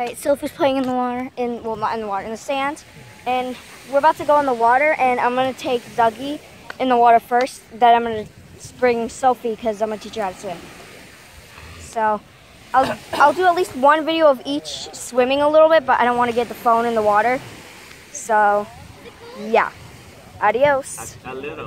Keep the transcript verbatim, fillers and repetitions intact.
Okay, Sophie's playing in the water, in well not in the water, in the sand. And we're about to go in the water, and I'm gonna take Dougie in the water first. Then I'm gonna bring Sophie because I'm gonna teach her how to swim. So I'll I'll do at least one video of each swimming a little bit, but I don't want to get the phone in the water. So yeah, adios. A, a little.